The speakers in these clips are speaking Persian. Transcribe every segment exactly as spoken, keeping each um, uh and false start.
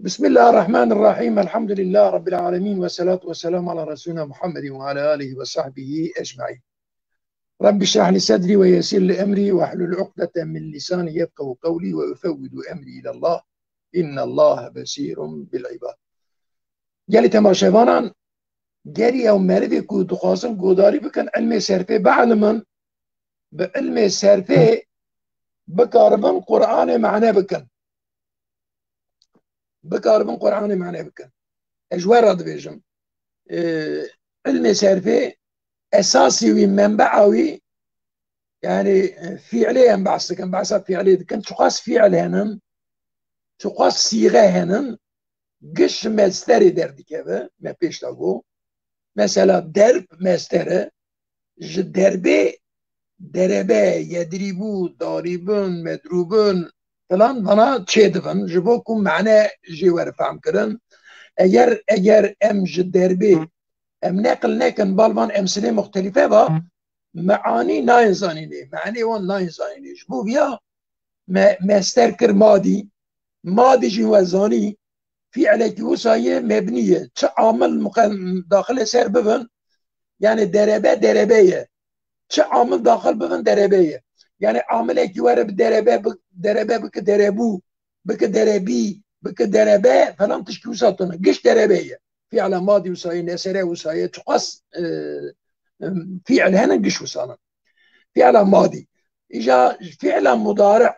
بسم الله الرحمن الرحيم. الحمد لله رب العالمين، والصلاة والسلام على رسولنا محمد وعلى آله وصحبه أجمعين. رب اشرح لي صدري ويسر لي أمري واحلل عقدة من لساني يفقهوا قولي وأفوض أمري إلى الله إن الله بصير بالعباد. گلی تماشاوانان گری او مردی کو دخواستن گوداری بکن علم صرفه بعلمن به علم صرفه بکاربن قرآن معنی بکن بکاربن قرآن معنی بکن اجوار راد بیجم علم صرفه اساسي ومنبعوي يعني فعليا بحث كان بحث فعلي كان تقاس فعل هنن تقاس صيغه هنن قش مستر درد كذا ما بيش تاغو مثلا درب مستر ج دربه دربه يدربو ضاربون مدروبون فلان بنا تشيدفن جبوكم معنى جيوار فهم كرن اگر اگر ام ج دربه ام نقل نكن بالبان امثله مختلفه با معاني ناينزانيني معني وان ناينزانيني جبو بيا مستر كر مادي مادي جوازاني في عليك وصاية مبنية تش عامل داخل سر بفن يعني دربة دربية تش عامل داخل بفن دربية يعني عامل اكوار بدربة بك دربة بك دربو بك دربي بك دربة فلان تشكي وصاتنا قش دربية في على ماضي وصاية نسرة وصاية تقص اه فعل هنا قش وصانا فعل ماضي إجا فعل مضارع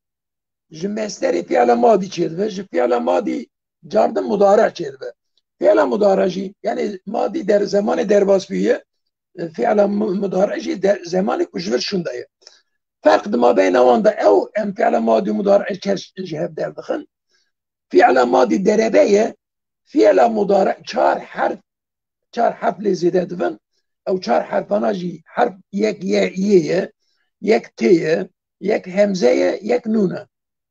جمستري فعل ماضي تشيدفه فعل ماضي جاردن مضارع تشيدفه فعل مضارعي يعني ماضي در زمان درباس بيه فعل مضارعي در زمان كجور شندايه فرق ما بين واندا او ام فعل ماضي مضارع جهب در دخن فعل ماضي دربيه فعل مضارع چهار حرف چهار حرف لزيده دفن او چهار حرفانا جي حرف يك يا يك تي يك همزه يك نونه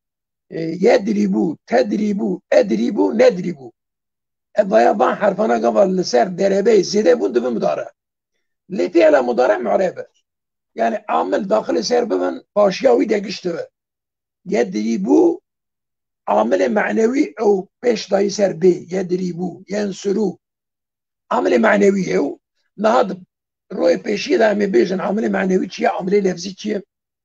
يدربو تدربو ادربو ندربو ابا بان حرفانا قبل لسر دربه زيده بون دفن مضارع لفعل مضارع معربه يعني عامل داخل سر بمن باشياوي دقشته يدربو عامل معنوي او بيش داي سر بي يدربو ينصرو عامل معنوي او نهاد روی پیشی دا می بیشن عامل معنوی چیه عامل لفظی چیه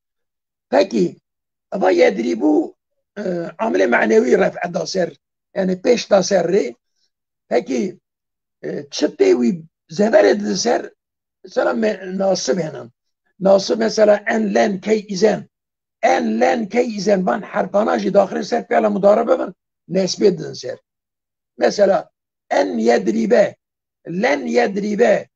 پکی اما یدریبو عامل معنوی رفع دا سر یعنی پیش دا سر ری پکی چطه وی زبر دا سر مثلا ناصب هنم ناصب مثلا ان لن کی ایزن ان لن کی ایزن بان حرفاناجی داخل سر فعلا مضاربه بان نسبه دن سر مثلا ان یدریبه لن یدریبه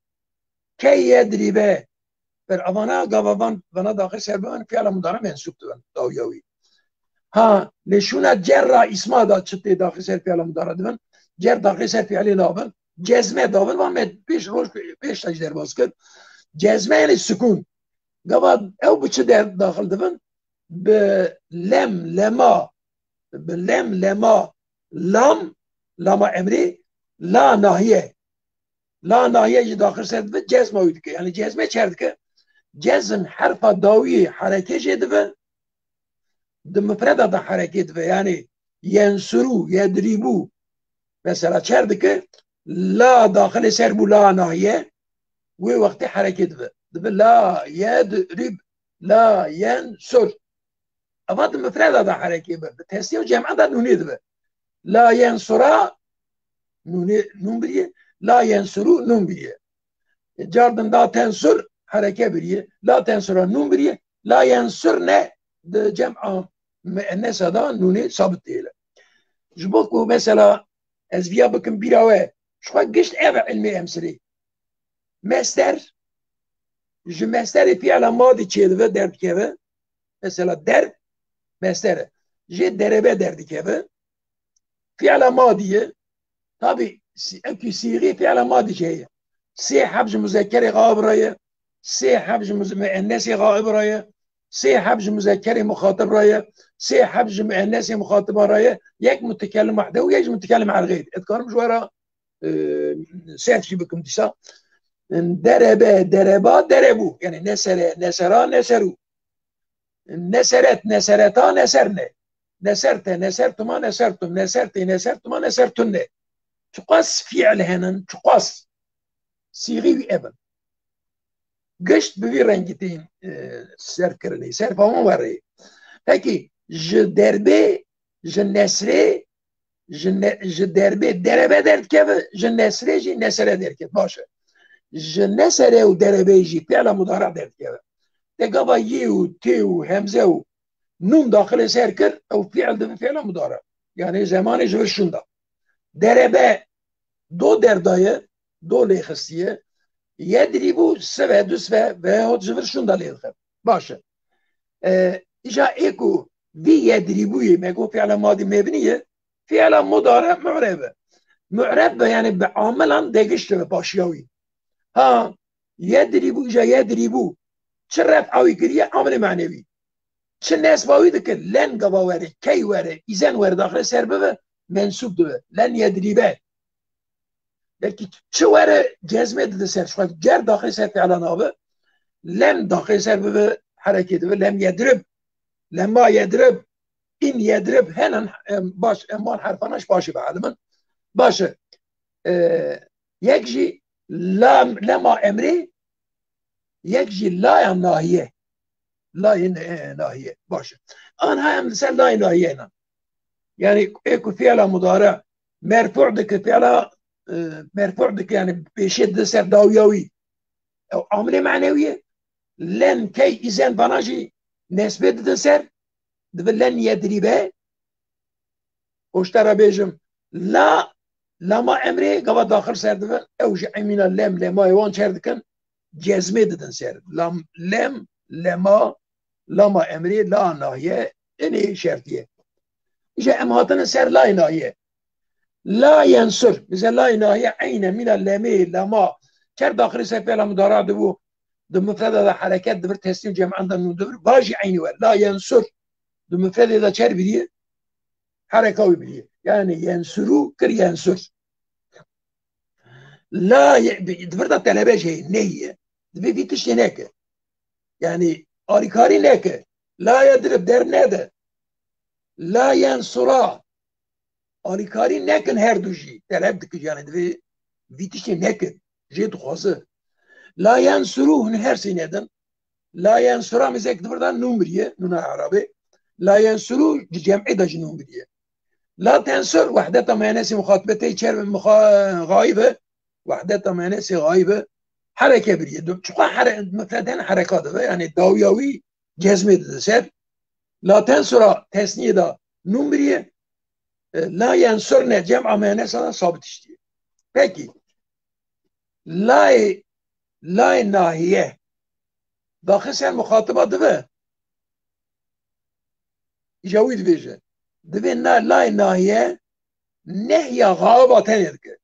كي يدربه فالأبانا قبابان بنا داخل سربان فعلا مضارع منسوب تبان داويوي ها لشونا جر اسما دا چطه داخل سر فعلا مضارع دبن جر داخل سر فعلی دابن جزمه دابن وامد پیش روش پیش تجدر باز کرد جزمه یعنی سکون قباب او بچه داخل دبن بلم لما بلم لما لام لما امری لا ناهیه لا ناهیه داخل سرد و جزمه ویدکه یعنی جزمه چردکه جزم حرف داوی حرکه جدوه ده مفرده ده حرکه دوه یعنی ینصرو یدریبو مثلا چردکه لا داخل سر بو لا ناهیه و وقتی حرکه دوه دوه لا یدریب لا ینصر اما ده مفرده ده حرکه به تسنیه و جمعه ده نونی دوه لا ینصرا نون بریه لا ينصرو نون بريه جاردن لا تنصر حركه بريه لا تنصر نون بريه لا ينصرنا ده جمع مؤنث هذا نوني ثابت ديله جبوكو مثلا از بيا بكم بيراوه شو قشت ايه علمي امثله مستر جو مستر فعل ماضي تشيدوه درد كيفه مثلا درب مستر جي دربه درد كيفه فعل ماضيه طبي اكو صيغه فعل ماضي جايه سي حبج مذكر غائب رايه سي حبج مؤنث غائب رايه سي حبج مذكر مخاطب رايه سي حبج مؤنث مخاطب رايه يك متكلم وحده ويك متكلم على الغير اذكر مش ورا سيت شي بكم تسا درب دربا دربو يعني نسر نسرا نسرو نسرت نسرتا نسرنا نسرت نسرتما نسرتم نسرت نسرتما نسرتن تقص فعل هنن تقص صيغي ابن قشت ببي رنجتين سر كرني سر فهم وري هكي ج دربي ج نسري ج دربي دربه درد كيف ج نسري جي نسره درد كيف باشه ج نسره و دربه جي فعل مضارع درد كيف تقابا يو تيو همزه و نون داخل سر كر او فعل ده فعل مضارع يعني زمان جور شوندا دربه دو دردايه دو ليخستيه يدريبو سبع دو سبع و جور شوندا ليخب باشه اجا ايكو في يدريبوي ما يكون فعل ماضي مبنيه فعل مضارع معربه معربه يعني بعاملا دقشت باشياوي ها يدريبو اجا يدريبو شرف عوي كريه عامل معنوي چه نسباوی دکر لن گوا وره کی وره ایزن وره داخل سر ببه منصوب دوه لن یدریبه بلکه چه وره جزمه ده سر شخص گر داخل سر فعلان آبه لم داخل سر ببه حرکت دوه لم یدرب لما یدرب این یدرب هنن باش امان حرفانش باشه به علمان باشه یک جی لم لما امری یک جی لا ناهیه لا ناهیه باشه آنها هم مثل لا ناهیه نم يعني ايكو فعل مضارع مرفوع دك فعل مرفوع دك يعني بشد سر داويوي او عامله معنويه لن كي اذن بناجي نسبه ده سر ده لن يدريبه واشترى بيجم لا لما امري قبل داخل سر ده اوجع من اللم لما يوان شردكن جزمه ده سر لم لم لما لما امري لا ناهيه اني شرطيه اجا امهاتنا سر لا ناهيه لا ينصر مثلا لا ناهيه عين من اللامي لما كر داخل سر فعل مضارع دبو دو مفرد ده حركات دبر تسليم جمع عندنا دبر باجي عيني ور لا ينصر دو مفرد ده كر بديه حركه بديه يعني ينصرو كر ينصر لا ي... دبر ده طلبه شيء نيه دبي في تشنيك يعني آریکاری نکه لا یدرب در نده لا ینصرا آریکاری نکن هر دوشی طلب دکه جانه دوی ویتیشی نکن جید خواسته لا ینصرو هن هر سی ندن لا ینصرا مزک دبردن نمریه نونه عربی لا ینصرو جمعی دا جنمریه لا تنصر وحدت معنیسی مخاطبته چرم مخا... غایبه وحدت معنیسی غایبه حركه بريه چقا حركه مفردين حركات يعني داوياوي جزمه ده سر لا تنصر تسنيه ده نون بريه لا ينصرنا جمع مؤنث ثابت اشتيه peki لا لا ناهيه داخل سر مخاطبه ده جويد بيجه ده لا ناهيه نهي غابه تنرك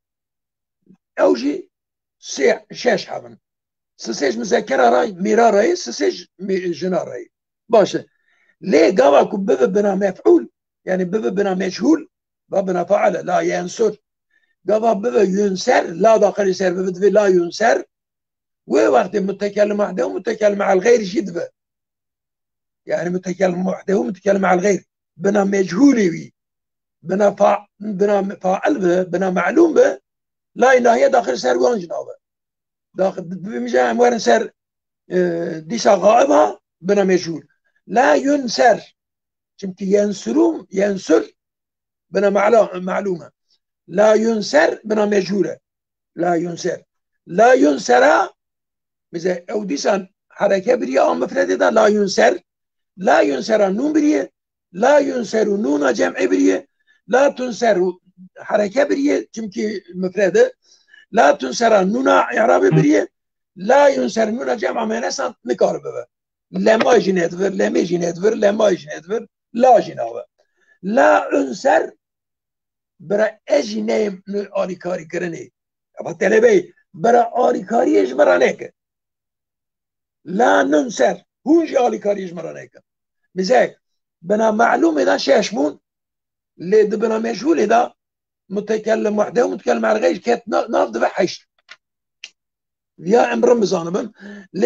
اوجي سه شش هبن سسج مذکر راي میرا راي سسج جنا راي باشه ليه قوا كبب بنا مفعول يعني بب بنا مجهول بنا فعل لا ينصر قوا بب ينصر لا داخل يسر بب لا ينصر ووقت متكلم وحده ومتكلم مع الغير جدبه يعني متكلم وحده ومتكلم مع الغير بنا مجهولي وي بنا فا بنا فاعل به بنا معلوم به لا ناهيه داخل سر وان جنابه داخل بمجا اموار سر ديسا غائبها بنا مجهول لا ينسر چونك ينسروم ينسر بنا معلومه لا ينسر بنا مجهوله لا ينسر لا ينسر مثلا او ديسا حركه بريه ام مفرده ده لا ينسر لا ينسر نون بريه لا ينسر نون جمع بريه لا تنسر حركه بريه چونك مفرده لا تنسر نون اعراب بريه لا ينسر نون جمع مؤنث نکار ببه لما جنت ور لما جنت ور لما جنت ور لا جناوه لا انسر برا اجنه آریکاری کرنه ابا طلبه برا آریکاری اجمرانه که لا ننسر هونج آریکاری اجمرانه که مثلا بنا معلومه ده ششمون لید بنا مجهوله ده متكلم وحده ومتكلم على غير كات نافض بحشت يا ام رمزان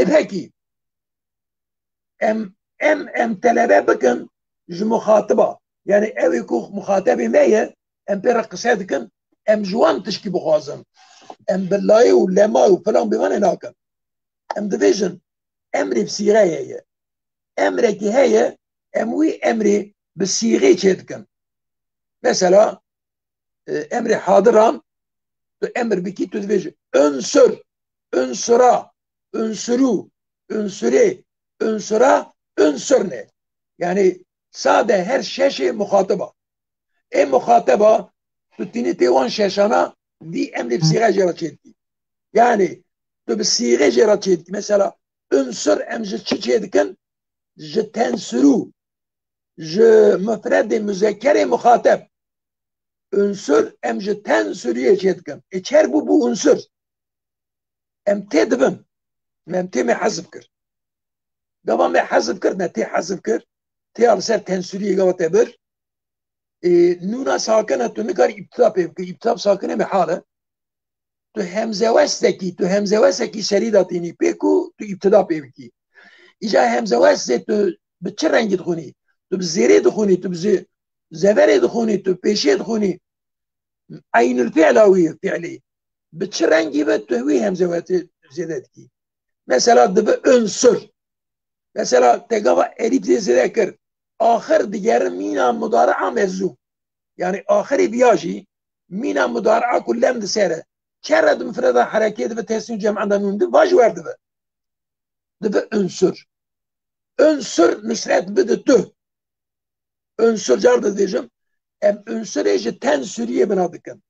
لبهكي ام ام ام تلبه بكن جو مخاطبه يعني او يكون مخاطبي مية ام بيرا قصادكن ام جوان تشكي بخوازن ام بالله ولما وفلان بمان هناك ام ديفيجن امري بصيغه هي امري كي هي اموي امري بالصيغه تشدكن مثلا امري حاضرا امر بكي تو ديفيجن انصر انصرا انصروا انصري انصرا انصرنا يعني ساده her شاشه مخاطبه اي مخاطبه تتني تيوان شاشانا دي امري بصيغه جراتشيتي يعني تو بالصيغه جراتشيتي مثلا انصر امجد تشيدكن je تنصرو je مفرد مذكر مخاطب انصر امجد تنصريه تشيدكن اتشار بو بو انصر ام تدبن ما امتي ما حذف كر دابا ما حذف كر ما تي حذف كر تي ارسل تنصريه قوة تبر إيه نونا ساكنه تو نكار ابتدا بيبك ابتدا ساكنه بحاله تو همزه وستکی تو همزه وستکی شریداتینی پیکو تو ابتدا پیبکی ایجا همزه وست تو به چه رنگی دخونی تو به زیره دخونی تو به زوره دخونی تو پیشه دخونی عین الفعل هوی فعلی به چه رنگی به تو هوی همزه وست زیده کی مثلا دبه انصر مثلا تقوى اریب زیده کر آخر دیگر مینا مضارعه مزوم يعني آخری بیاجی مینا مضارعه کلم دسره كرد مفردة حركية دبا تحسين جمع عندنا نون دبا واجوار دبا دبا انصر انصر نصرات بدا تو انصر جارد ديجم ام انصر ايجي تنصرية بنادكن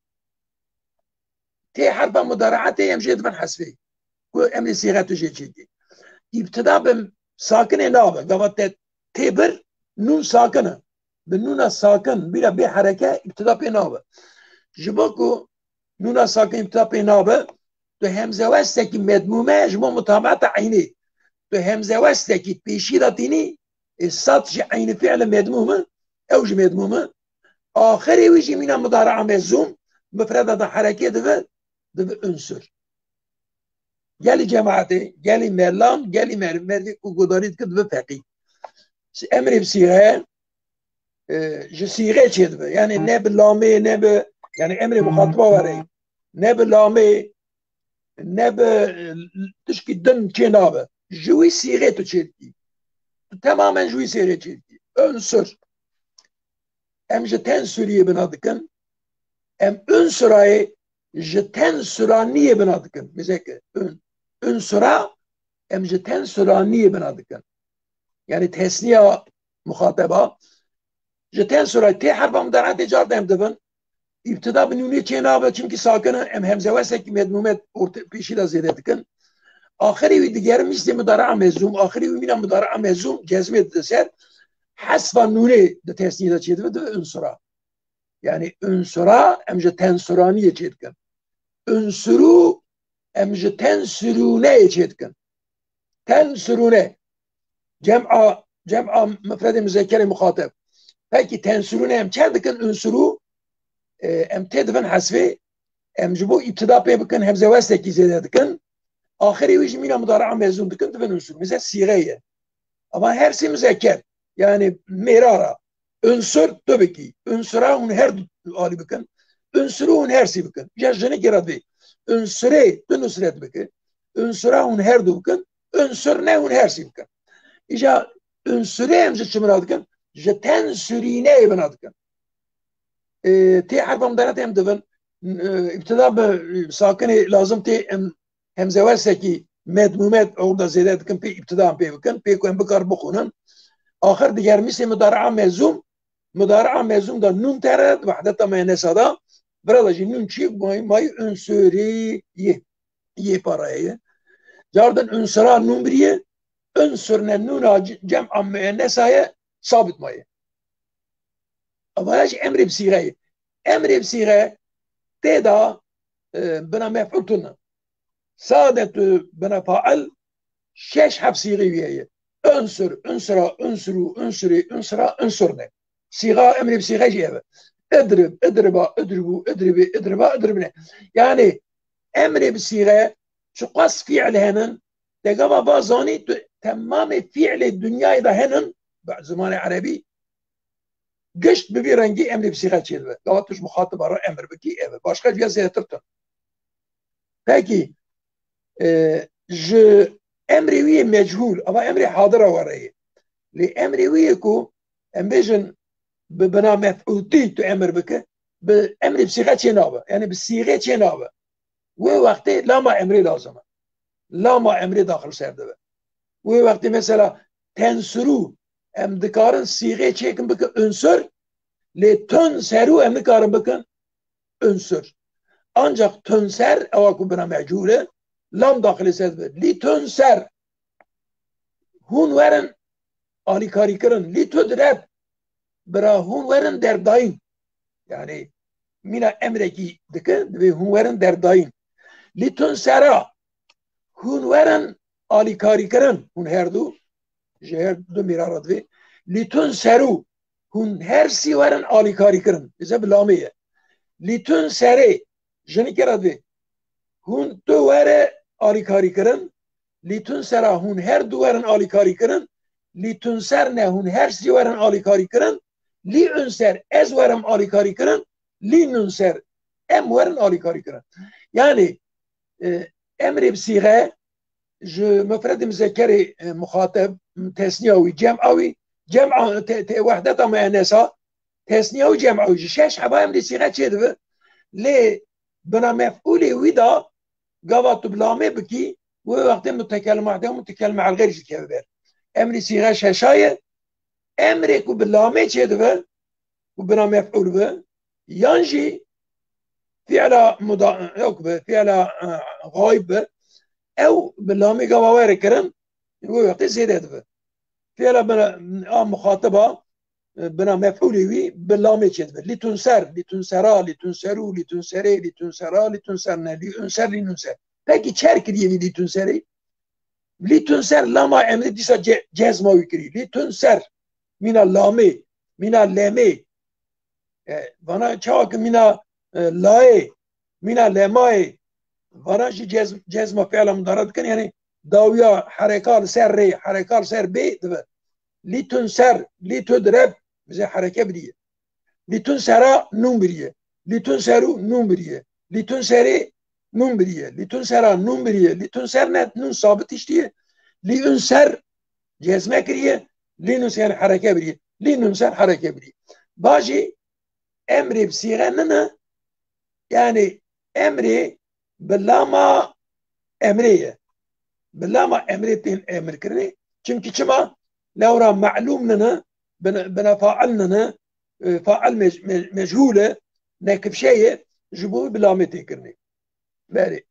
تي حرفا مضارعاتي ام جيد من حسفي كو ام صيغة جي جيدي ابتدا بم ساكنة نابا قبط تبر نون ساكنة بالنون الساكن بلا بي حركة ابتدا بي نابا جباكو نون ساكن ابتدا بي نابا تو همزه وستکی مدمومه جمع مطابعت عینی تو همزه وستکی پیشی داتینی السطج عین فعل مدمومه اوج مدمومه آخری ویجی مینا مضارع مزوم مفرد دا حرکه دو دو انصر گلی جماعتی گلی مرلان گلی مردی که گدارید که دو فقی امری بسیغه جسیغه چه دو یعنی نه بلامه نه ب یعنی امری مخاطبه وره نه بلامه نب تشكي دن كنابه جوي سيغيتو تشيركي تماما جوي سيغيتو تشيركي انصر ام جتن سورية بنادكن ام انصراي جتن سورانية بنادكن مزيك انصرا ام جتن سورانية بنادكن يعني تحسنية مخاطبة جتن سوراي تي حربا مدارات جار دهم دبن ابتدا بنوني كنابه چونكي ساكنه ام همزه وسك مدمومت پیشی دا زیده دکن آخری وی دیگر مثل مضارع مزوم آخری وی مینا مضارع مزوم جزمه دسر حذف نونه ده تسنیه ده چیده ده انصرا يعني انصرا امجه تنصرانیه چید کن انصرو امجه تنصرونه چید کن تنصرونه جمع جمع مفرد مذکر مخاطب پاکی تنصرونه ام چه دکن انصرو ام تدفن حذفه ام جبو ابتدا پی بکن همزه وستکی زیده دکن آخری ویش مینا مضارع مزوم دکن دفن انصر مثل صيغه ama her şey müzekker yani merara unsur tabii ki unsura un her ali bakın unsuru un her şey bakın jajını geradı unsure tunusret bakın unsura un her bakın unsur ne un her şey bakın İca unsure emce çımıradıkın jeten sürine banadıkın تي حرف مضارعات هم دفن ابتداء ساكن لازم تي همزه وسكي مدمومات او da زياده كن بي ابتداء بي كن بي كن بكار بخونن اخر دیگر مثل مضارع مزوم مضارع مزوم دا نون ترد وحدتا معنیسا دا برالا جي نون چی مای مای انصری يه يه پارایه جاردن انصرا نون بریه انصرنا نون جمع معنیسا ثابت مایه اولاش امر بصيغه امر بصيغه تدا بنا مفعول سادة بنا فاعل شش حب صيغه وياه انصر انصرا انصروا انصري انصرا انصرنا صيغه امر بصيغه جيبه اضرب اضربا اضربوا اضربي اضربا اضربنا يعني امر بصيغه شو قص فعل هنن تجابا بازاني تمام فعل الدنيا ده هنن بعد زمان عربي گشت ببی رنگی امری بسیغه چید به گوه توش مخاطب را امر بکی اوه باشقه جویا زیادتر تن پاکی ج امری وی مجهول اما امری حاضر وره لی امری وی کو ام بیجن بنا مفعولتی تو امر بکه به امری بسیغه چی نابه یعنی بسیغه چی نابه و وقتی لاما امری لازمه لاما امری داخل سرده به و وقتی مثلا تنسرو ام دکارن سیغه چیکن بکن انصر لی تنسرو ام دکارن بکن انصر ancak tönser evaku buna mecule lam dahili sezbe li tönser hun veren ali karikırın li tödreb bira hun veren derdayın yani mina emreki dike ve hun veren derdayın li tönsera hun veren ali karikırın hun herdu jeher du mirarad ve li tönseru hun her si veren ali karikırın bize bilamiye li tönsere jeni kerad ve hun tu vere alikari kirin litun sera hun her du verin alikari kirin litun ser ne hun her si verin alikari kirin li ünser ez verim alikari kirin li nünser em verin alikari kirin yani e, emri bsiğe ji mefredi müzekkeri e, muhateb tesniyawi cem'awi cem'a te, te vahdeta müennesa tesniyawi cem'awi şeş haba emri siğe çedi li bina mef'uli wida قوات بلامه بکی و وقتی متکلم عده و متکلم على غیر که ببر امری سیغه ششایه امری کو بلامه چه دوه و بنا مفعول به یانجی فعل مضا yok به فعل غایب به او بلامه قواویر کرن و وقتی زیده دوه فعل بنا مخاطبه بنا مفعولی وی بلامه چه دوه لیتونسر لیتونسرا لیتونسرو لیتونسره لیتونسرا لیتونسرنه لیونسر لینونسر peki çer kiriye vi litünseri litünser lama emri disa ce, cezmavi kiri litünser mina lami mina lemi e, bana çak mina e, lae mina lemai bana ji cez, cezma fi'la mudarad kan yani dawiya harekal ser re harekal ser be deve litünser litudreb bize hareke biriye litünsera nun biriye litünseru nun biriye litünseri nun biriye, litünsera nun biriye, litünser net nun sabit iştiye, liünser cezme kiriye, linünser hareke biriye, linünser hareke biriye. Baji emri bsiğenine yani emri billama emriye, billama emritin emir kirini, çünkü çima levra ma'lumnene bina fa'alnene fa'al mechule nekif şeye jibu billameti kirini. بله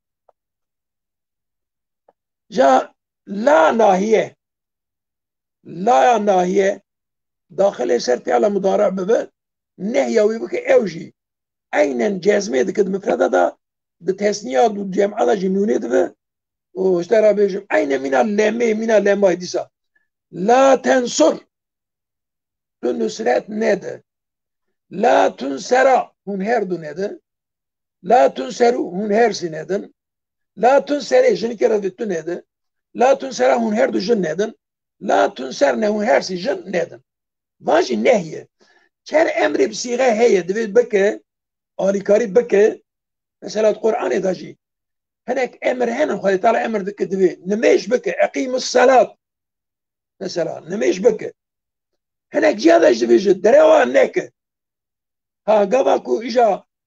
جا لا ناهیه لا ناهیه داخل سر فعل مضارع ببه نهيه ويبك اوجي aynen cezme dikkat müfreda da de tesniya du cem'a da jinune de o işte rabicim aynen minal lemme minal lemma disa la tensur tu nusret nede la tunsera hun her du nede la tunseru hun her sinedin la tunsere jin kere de tu nede la tunsera hun her du jin nedin la tunserne hun her si jin nedin vaji nehye çer emri bsiğe heye de beke alikari beke mesela Kur'an edaji هناك امر هنا خلي تعالى امر دك دبي نميش بك اقيم الصلاه مثلا نميش بك هناك جاده جدي دروا هناك ها قبلكو اجا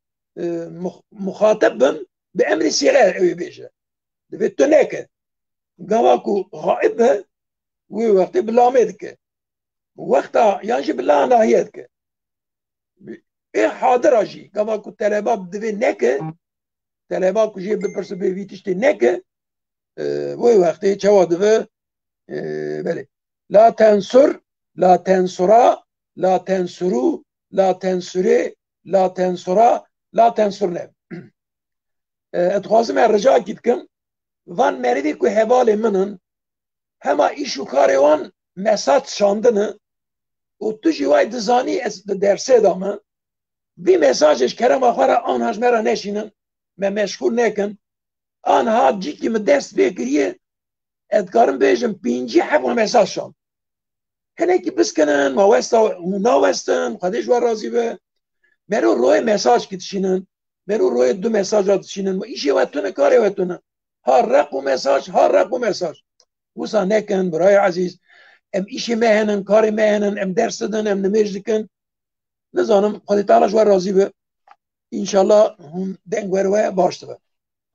مخاطب بامر الصغار او بيجا دبي هناك قبلكو غائب ووقت بلامدك وقتها ينجي بالله ناهيتك ايه حاضر اجي قبلكو طلبه دبي هناك طلبه کو جیب بپرسه به ویتشتی نکه و وقتی جواد و بله لا تنصر لا تنصرا لا تنصرو لا تنصري لا تنصرا لا تنصرنا اتخوازم الرجاء كيدكم وان مریدی که حوال منن هما ایشو کاری وان مسات شاندنه و تو جوای دزانی درسه دامه بی مساجش کرم آخوار آنهاش مرا نشینن me meşgul nekin anha ciddi mi ders bekiriye edgarın bejim pinci hep o mesaj şan هنه کی بسکنن ما وستا اونا وستن خودش ور راضی به مرو روی مساج کی تشینن مرو روی دو مساج را تشینن ایشی وتونه کاری وتونه ها رقم مساج ها رقم مساج وسا نکن برای عزیز ام ایشی مهنن کاری مهنن ام درس دن ام نمیج دکن نزانم خودی تعالی ور راضی به انشالله هم دنگ وروه باشته به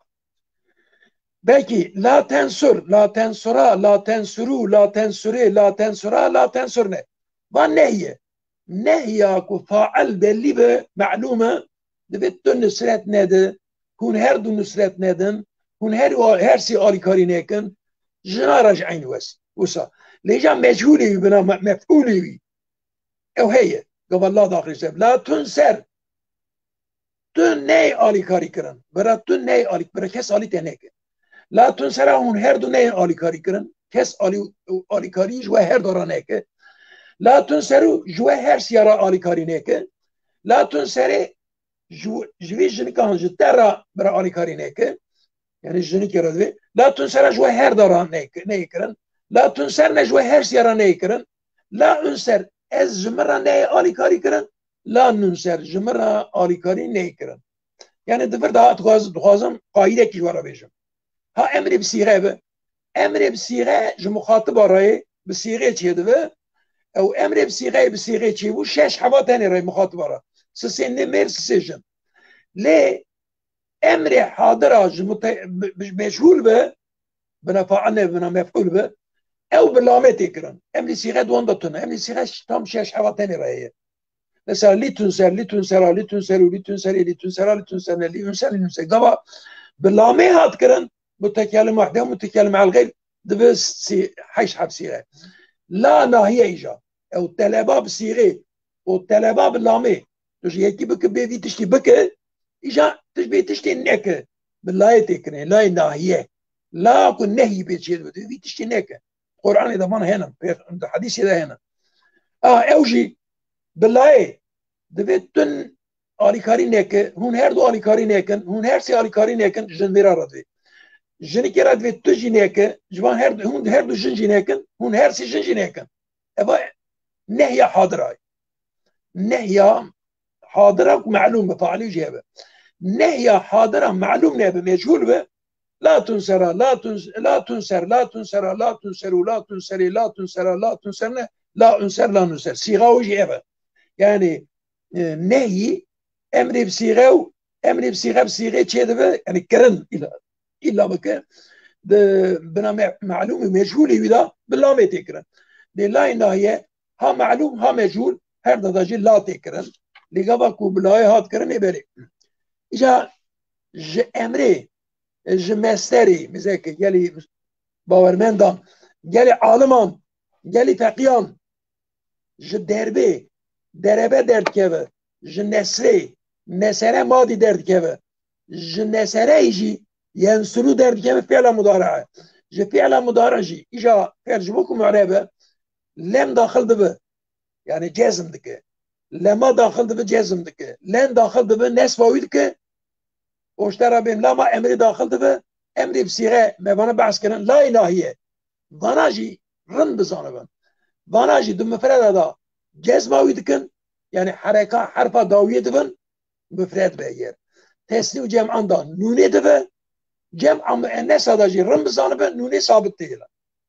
belki la tensur, la tensura, la tensuru, la tensure, la tensura, la tensurne. Va nehye. Nehya ku faal belli be ma'lume dibet tu nusret nede, kun her du nusret neden, kun her her si alikari neken, jina raj'ain wes. Usa. Leja mechuli bina mef'uli bi. Ev heye. Qav Allah dakhil seb. La tunser. Tu ney alikari kiran. Bera tu ney alik. Bera kes ali teneke. لا تنسرا هون هر دو نه آلیکاری کرن کس آلی آلیکاری جو هر دارا نکه لا تنسرو جو هر سیارا آلیکاری نکه لا تنسره جو جوی جنی که هنج ترا برا آلیکاری نکه یعنی جنی که ردوی لا تنسرا جو هر دارا نکه نیکرن لا تنسر نه جو هر سیارا نیکرن لا انسر از جمرا نه آلیکاری کرن لا ننسر جمرا آلیکاری نیکرن یعنی دفر دا دخوازم قاعده کی ورا بیشم ها امر بصيغه به امر بصيغه جو مخاطب راي بصيغه چه ده او امر بصيغه بصيغه چه و شش حوا تاني راي مخاطب را سسن مير سيجن ليه امر حاضر مت... مشغول به بنا فاعل بنا مفعول به او بلامه تكرن امر صيغه دون دتنا امر صيغه تام شش حوا تاني راي مثلا لي تنسر لي تنسر لي تنسر لي تنسر لي تنسر لي تنسر لي تنسر لي تنسر دابا بلامه هات كرن متكلم وحده ومتكلم على الغير دبس حيش حب صيغه لا ناهيه ايجا او طلبه بصيغه والطلبه باللامه تجي هيك بك بيدي تشتي بك ايجا تشبي تشتي نك بالله تكني لا ناهيه لا كن نهي بيتشي بيدي تشتي نك القران اذا ما هنا عند حديث اذا هنا اه اوجي بالله دبتن آلیکاری نکه هون هر دو آلیکاری نکن هون هر سی آلیکاری نکن جن میرا ردوی جنی که ردوی تو جی نکه جوان هر دو هون هر دو جن جی نکن هون هر سی جن جی نکن اما نهیا حاضرای نهیا حاضره معلوم بفعلی جهبه نهیا حاضره معلوم نهبه مجهول به لا تنسر لا تنسر لا تنسر لا تنسر لا تنسر لا تنسر لا تنسر لا تنسر لا انسر لا ننسر صيغه وجهبه يعني نهي امر بصيغه امر بصيغه بصيغه چه ده يعني كرن الى الا بك ده بنا معلوم مجهول يدا بالله ما تكرن دي لا نهي ها معلوم ها مجهول هر دجاج لا تكرن لغا كو بالله هات كرن يبري اجا ج امري ج مستري مزك يلي باورمندان يلي عالمان يلي فقيان ج دربي دربه درد كبه جنسري نسره مادي درد كبه جنسره يجي ينسرو درد كبه فعل مضارعه جي فعل مضارع جي اجا فعل جبوكم معربه لم داخل دبه يعني جازم دكه لما داخل دبه جازم دكه لن داخل دبه نس واوي دكه واشترى بين لما امري داخل دبه امري بصيغه ما بنا بحث كرن لا الهيه بناجي رن بزانبن بناجي دم مفرد دا جزم واوي دكن يعني حركة حرفة داوية دبن مفرد بيجر تسنيو جمع عندها نوني دبن جمع الناس هذا جي رم بزانبن نوني ثابت تيلا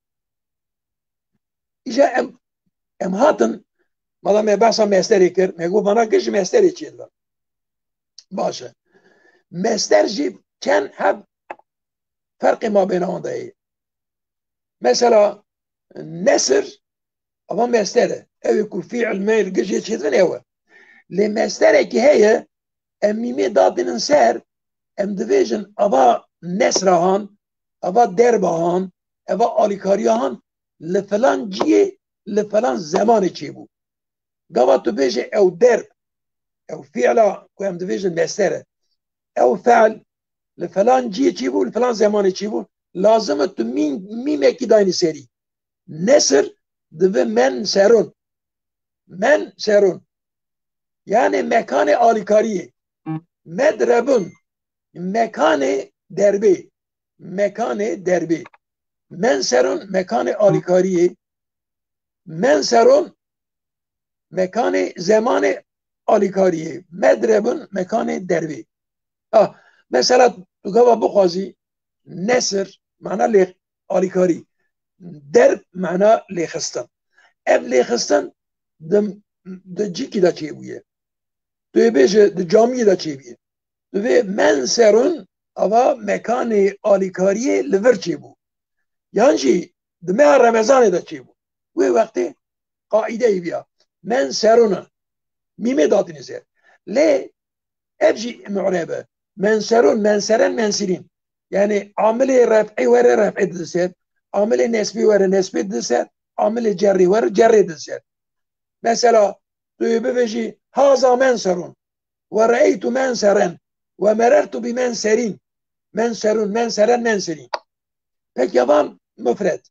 إجا ام ام هاتن ماذا ما بحثا مستر يكر ما يقول بنا كش مستر يشيل باشا مستر جي كان حب فرق ما بينهم ده مثلا نسر أما مستره أو يكون فعل ما يرجع يشيل من هو لمستره كي هي أميمي دادن انسار ام ديفيجن أبا نسرهان أبا دربهان أبا آليكاريهان لفلان جيه لفلان زمان چيبو قبا تو بيجي أو درب أو فعلا كو ام ديفيجن مستره أو فعل لفلان جيه چيبو لفلان زمان چيبو لازم تو مين ميمه كي دايني سري نسر دبه من سرون من سرون يعني مكان آلیکاریه مدربون مكان دربي مكان دربي من سرون مكان آلیکاریه من سرون مکان زمان آلیکاریه، مدربون مکان دربی. آه مثلا تو گفت بخوازی نصر معنی لیخ آلیکاری، درب معنی لیخستن. اف لیخستن دم د جیکی دا چی بویه، دوی بیشه د جامی دا چی بیه، دوی من سرون اوا مکان آلیکاریه لور چی بو، یعنی چی دمه رمضان دا چی بو. وی وقتی قاعده ای بیا من سرونه میمه دادنی سر لی ابجی معربه من سرون من سرن من سرین، یعنی عامل رفعی وره رفعی دسر، عامل نسبی وره نسبی دسر، عامل جری وره جری دسر. مثلا توی ببجی هازا من سرون و رأیتو من سرن و مررتو بی من سرین، من سرون من سرن من سرین. پک یوان مفرد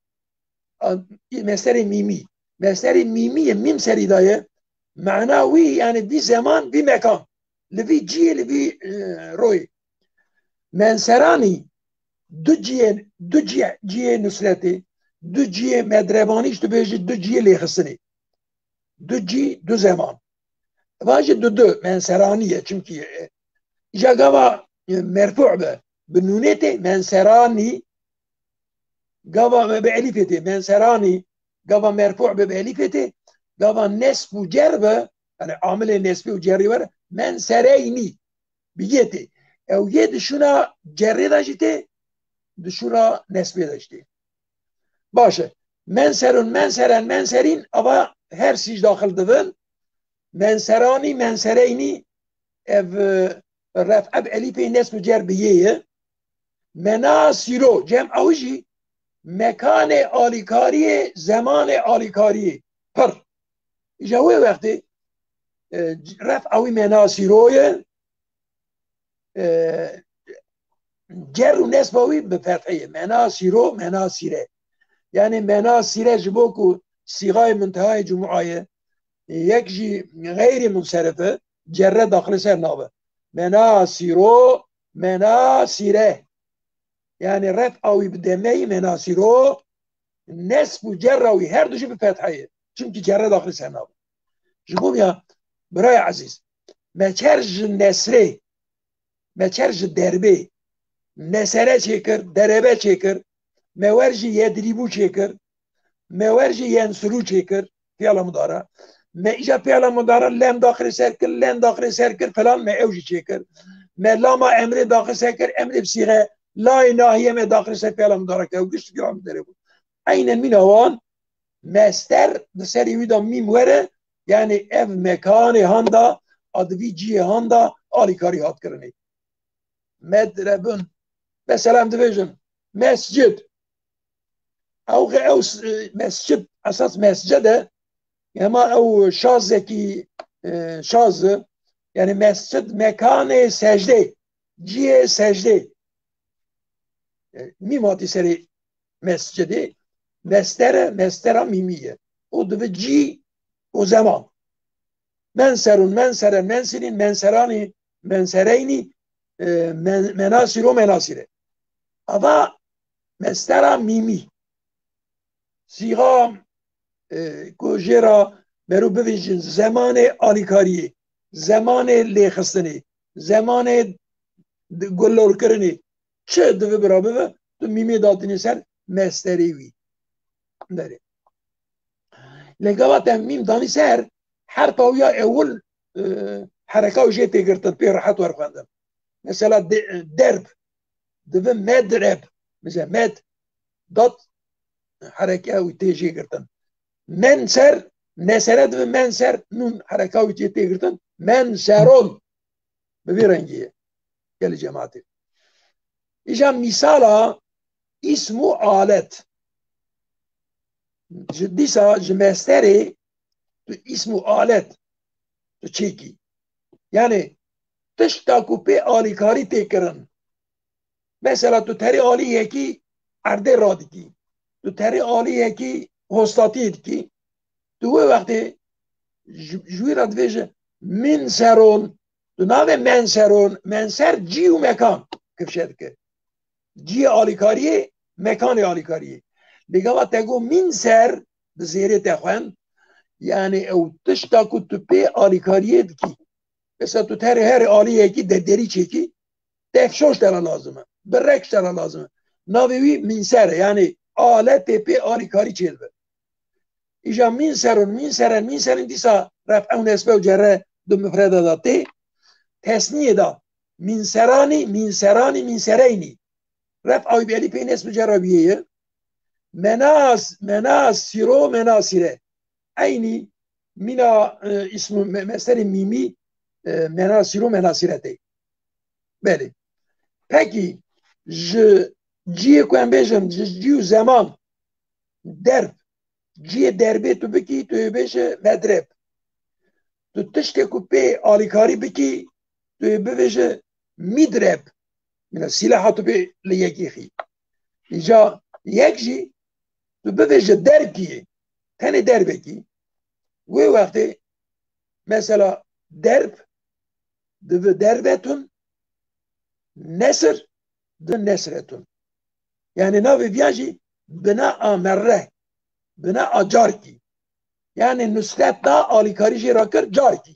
مستر میمی، مستر میمی میم سری دایه معناوی، یعنی بی زمان بی مکان، لبی جی لبی روی. من سرانی دو جی دو جی جی نصرتی، دو جی مدربانیش تو بیجی دو جی لیخستنی، دو جی دو زمان واجد دو دو من سرانیه، چونکی ایجا گوا مرفوع به بنونته من سرانی، گوا به الیفته من سرانی، گوا مرفوع به الیفته، گوا نسب و جربه، یعنی عامل نسبی و جری وره من سرینی بیته او یه دشونا جری داشته دشونا نسبی داشته باشه. من سرون من سرن من سرین اما هر سیج داخل دون من سرانی من سرینی اف رفع اب الیف نسب و جر بیه. مناسیرو جمع اوجی مکان آلیکاری زمان آلیکاری پر جوه وقتی رفع اوی مناسیروی جر و نسب اوی به فتحه مناسیرو مناسیره، یعنی مناسیره جبوکو صیغه منتهای جمعه یک جی غیر منصرفه جره داخل سر نابه مناسیرو مناسیره، یعنی رفع اوی بدمه مناسیرو نسب و جر اوی هر دوشی به فتحه چونکه جره داخل سر نابه. جبوم یا برای عزیز مچرج نسره مچرج دربه نسره چکر دربه چکر مورجی یدریبو چکر مورجی ینسرو چکر فعلا مداره ما ایجا فعلا مداره لم داخل سرکر لن داخل سرکر فلان ما اوجی چکر ما لاما امر داخل سرکر امر بسیغه لا ناهیه ما داخل سر فعلا مداره که اوگشت گرام داره بود. این من آوان مستر دسری ویدا میم وره، یعنی اف مکان هاندا ادوی جی هاندا آلیکاری هات کرنی. مدربون مثلا دویژن مسجد او او مسجد اساس مسجده، اما او شازه کی شازه یعنی مسجد مکان سجده جی سجده میماتی سری مسجده مستر مستر میمیه او دو جی و زمان من سرون من سرن من سرین من سرانی من سرینی من مناسیر و مناسیره اما مستر میمی سیغا گوجرا برو ببینید زمان آلیکاریه، زمان لیخستنی، زمان گلور کرنی چه دو برابه تو میمی دادنی سر مستری وی داره. لگوات میم دانی سر حرف اویا اول حرکه و جه تگرتن پی راحت ورخواندم. مثلا درب دو مدرب مثلا مد داد حرکه و تیجی گرتن. من سر نسره دو من سر نون حرکه و جه تگرتن من سرون ببیرنگیه گل جماعتی. ایجا مثالا اسمو آلت دیسا جمستری تو اسمو آلت تو چیکی، یعنی تشتاکو پی آلیکاری تکرن. مثلا تو تری آلی یکی ارده را دیکی، تو تری آلی یکی هستاتی دیکی، تو وقتی جوی را دویجه من سرون تو ناوه من سرون من سر جی و مکان کفشد که جی آلیکاریه مکان آلیکاریه. دیگه وقت تگو من سر بزیره تخوان yani او tişta ku tu pê alîkariyê dikî mesela tu terê her aliyekî derderî çekî tekşoş tera lazım e bi rek tera lazım e navê wî mînser e yani aletê pê alîkarî çêdibe îja mînseron mînseren mînserin dîsa ref'ew nesbe û cerre du mifreda da tê tesniyê da mînseranî mînseranî mînsereynî ref'a wî bi elîfê nesbe cerra wî ye menas menasîro menasîre aynı mina e, ismi mesleri mimi e, menasiru menasirete. Beli. Peki ji ciye ku em bêjin ji ciyu zaman derb ciye derbê tu bikî tu ê bêje medreb. Tu tiştê ku pê alîkarî bikî tu ê bibêje midreb. Mina silaha tu pê li yekî xî. Îca yek jî tu bibêje derbkî tenê derbekî wê wextê mesela derb divi derbetun nesr di nesretun yani navê viyan bina a merre bina a carkî yani nusret da alîkarî jê rakir carkî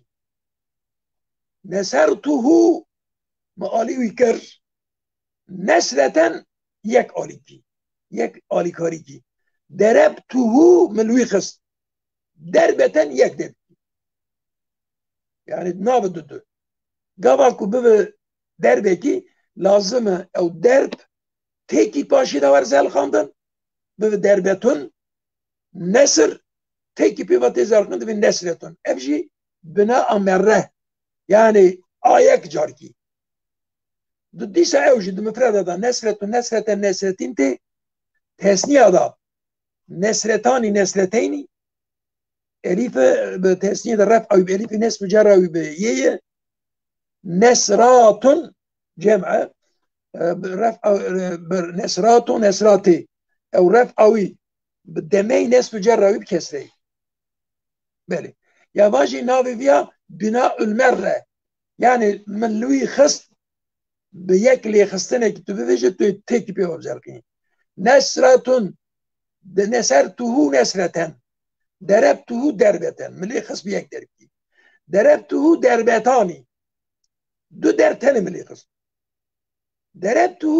nesertuhu me alî wî kir nesreten yek alîkî yek alîkarîkî derebtuhu min wî xist derbeten yek derbkî yani navê dudu gava ku bibe derbekî lazım e ew derb têkî paşî de werzel xandin bibe derbetun nesr têkî pê ve tê zelxandin dibê nesretun ev jî bina a merre yani a yek carkî di dîsa ew jî di mifreda da nesretun nesreten nesretîn tê tesniya da nesretanî nesreteynî elîfe bi tesniye de ref'a wî bi elîfê nesb cerra wî bi yê ye nesratun cem'e رفع نسرات و نسراتي او رفعوي بالدمي نسب جراوي بكسري بله يا واجي نافي فيها بناء المرة يعني من لوي خست بيكلي خستنا كتب فيجي تيكي بيو بزرقين نسرة نسرته نسرة دربته دربة من لي خست بيك دربتي دربته دربتاني دو درتاني من لي خست دربته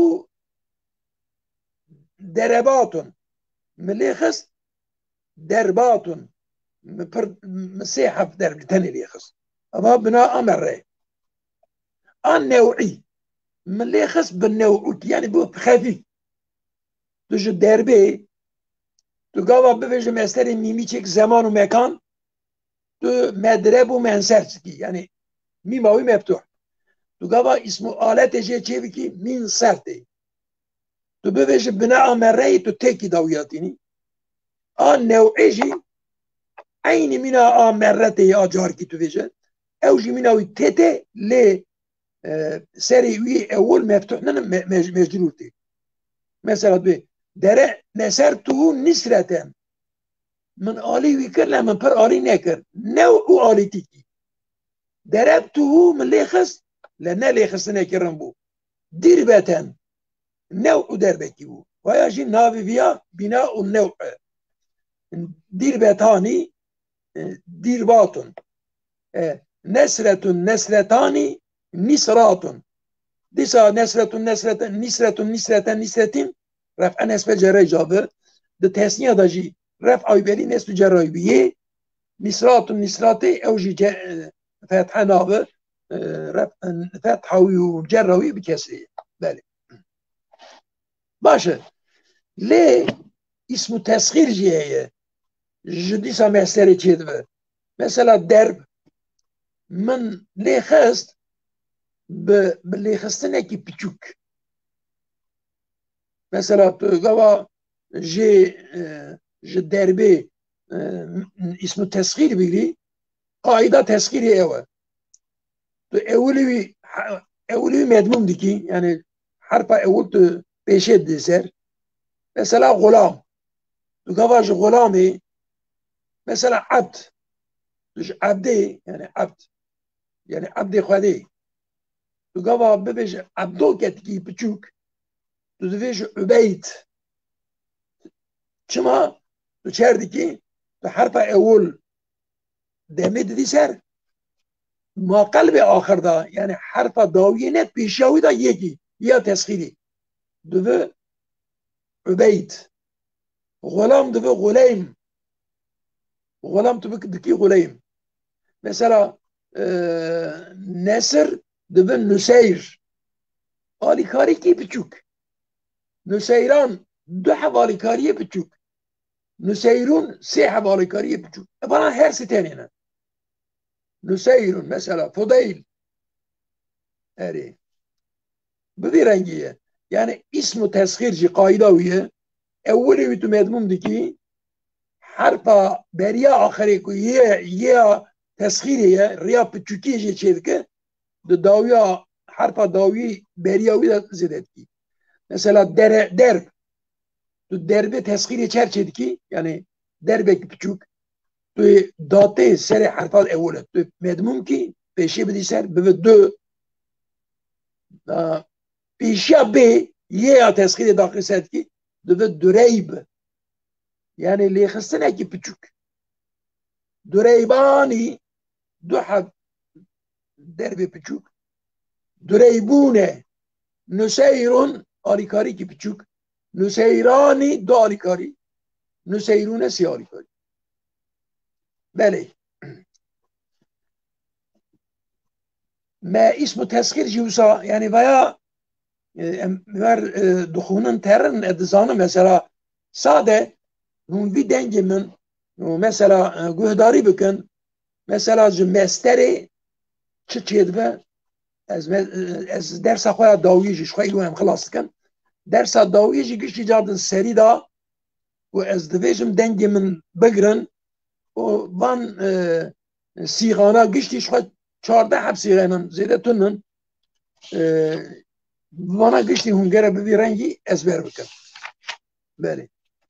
دربات ملي خست دربات مسيحة في درب تاني لي خست أما بناء أمر النوعي ملي خست بالنوع يعني بخفيف تجي دربي تقوى بفجي مستري ميميتشك زمان ومكان تو مدرب ومنسرسكي يعني ميماوي مفتوح تقوى اسمه آلات جي تشيفكي من سرتي تو ببیش بنا امره تو تکی داویاتینی آن نوعی جی این مینا امره تی آجار کی تو بیشه او جی مینا وی تته لی سری وی اول مفتوح نه مجرور تی مثلا بی دره نسر تو نسرتن من آلی وی کر لمن پر آلی نکر نوع آلی تیکی درب تو من لیخست لنه لیخست نکرن بو دیر بتن نوع دربكي بو ويجي نافي فيها بناء النوع دير باتاني دير باطن نسرة نسرتاني نسرات ديسا نسرة نسرة نسرة نسرة نسرة رفع نسبة جراي جابر ده تسنية دا جي رفع ويبالي نسبة جراي بيه نسرات نسراتي او جي فتحة نابر فتحة وجراوي بكسرية بالي باشه ليه اسمه تسخير جيه جدي سامستري تشيدبه مثلا درب من ليه خست باللي خستنا كي بيتشوك مثلا قوا جي جي دربي اسمه تسخير بيجي قاعده تسخيري ايوه اولي اولي مدموم ديكي يعني حرف اول بيشد ديسر مثلا غلام تقواج غلامي مثلا عبد عبدي يعني عبد يعني عبدي خدي تقوا ببيج عبدو كتكي بتشوك تدفيج عبيد شما تشاردكي حرف اول دمه دي سر ما قلب آخر دا يعني حرف داویه نت پیشاوی دا یکی یا تسخیری دو عبید غلام دو غلیم غلام تو دکی غلیم مثلا نصر دو نسیر آلیکاری کی بچوک نسیران دو حوالیکاری بچوک نسيرون سه حوالیکاری بچوک بنا هر ستانینا نسيرون مثلا فضيل اري بدي رنگیه يعني اسم تسخير جي قاعده ويه اولي ويتو مدموم دكي حرف بريا اخري كو يا يا تسخير هي ريا بتشوكي جي تشيدك داويا حرف داوي بريا وي زدتكي مثلا در درب تو درب تسخير چر تشيدكي يعني دربك بتشوك تو داته سر حرفات اوله تو مدموم كي بيشي بدي سر بده پیشیا به یه تسخیر داخل سد کی دو دریب یعنی لیخستن اکی پچوک دریبانی دو حب درب پچوک دریبونه نسیرون آلیکاری کی پچوک نسیرانی دو آلیکاری نسیرون سی آلیکاری بله ما اسم تسخیر جوسا يعني vaya ver دخونن ترن ادزانه مثلا sade nun bir dengimin mesela guhdari bükün mesela mesteri çiçedve az az dersa khoya dawiyi şoy lo hem خلاص kan dersa dawiyi güçlü cadın seri da و az devejim dengimin bigrin o van sigana güçlü şoy çarda hepsiğinin zedetunun bana güçlü hungara bir rengi ezber bükün böyle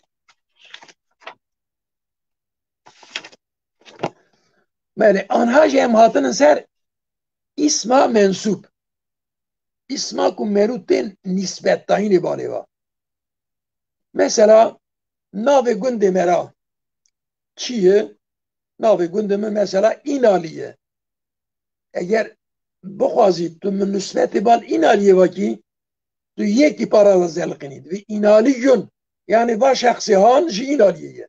böyle anha jem hatının ser isma mensup isma ku merutin nisbet tayini baleva mesela nave gunde mera çiye nave gunde me mesela inaliye eğer بخوازید تو من نسبت بال اینالیه وکی تو یکی پارا زل کنید و اینالیون یعنی با شخصی هان جی اینالیه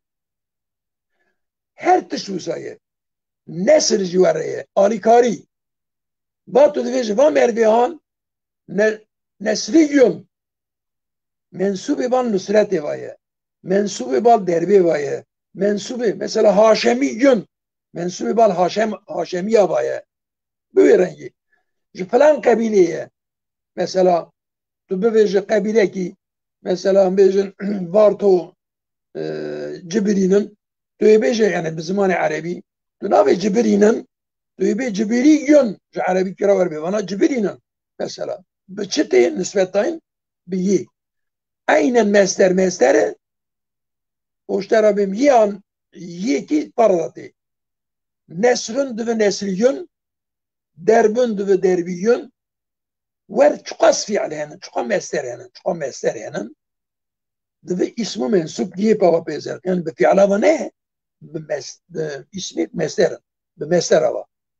هر تشوسایه نسر جواره آلیکاری با تو دویش و مروی هان نسریون منصوب بال نصرت وایه منصوب بال دربی وایه منصوب مثلا هاشمیون منصوب بال هاشم هاشمیه وایه بوی رنگی فلان قبیله مثلا تو بویژه قبیله کی مثلا بیجن وارتو جبرینن تو بیجه یعنی به زمان عربی تو ناوی جبرینن تو بی جبریون جو عربی کرا ور بی وانا جبرینن مثلا به چته نسبتاین بیی aynen مستر مستر اشترا بیم یان یکی پرداتی نسرون دو نسریون دربون دو دربیون ور çukas fiil yani çuka mester yani çuka mester yani دو اسمو منصوب diye pava pezer yani bir fiil ama ne ismi mester bir mester ama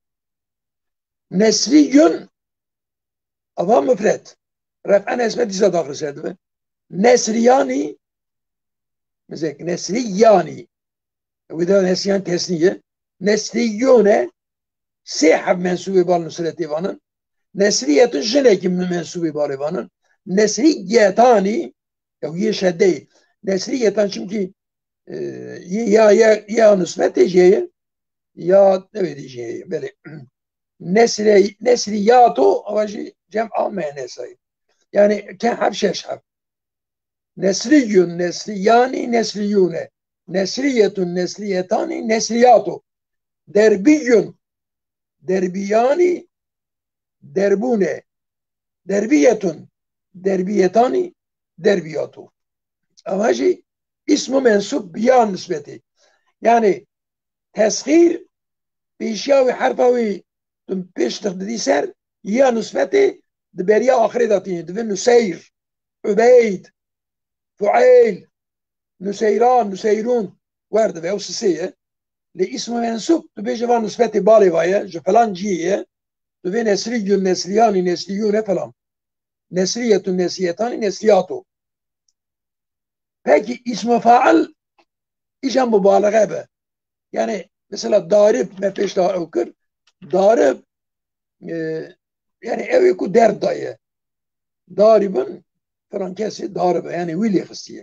nesriyun ama müfret raf'an esme dize dahil sedve nesriyani mesela nesriyani ve da nesriyan tesniye nesriyune sehab mensubi bal nusret divanın nesriyetun jeneki mensubi bal divanın nesriyetani ya ye şedde nesriyetan çünkü ya ya ya nusret diyeceği ya ne diyeceği böyle nesri nesriyatu avacı cem'a menasay yani ke hab şeşhab nesriyun nesriyani nesriyune nesriyetun nesriyetani nesriyatu derbiyun derbiyani derbune derbiyetun derbiyetani derbiyatu amacı ismu mensup biyan nispeti yani teshir beşya ve harfavi tüm peş taqdidi ser ya nispeti diberiya ahire datini dibin nuseyr ubeyd fuail nuseyran nuseyrun vardı ve o sisiye لاسم منصوب تو بيجي بقى نسبة بالي باية جو فلان جيه تو في نسري نسريان نسريون فلان نسرية نسريتان نسرياتو peki اسم فاعل ايش مبالغه به يعني مثلا ضارب ما فيش اوكر ضارب اه يعني اوي كو درد دايه ضاربا فرنكاسي ضاربه يعني ويلي خصيه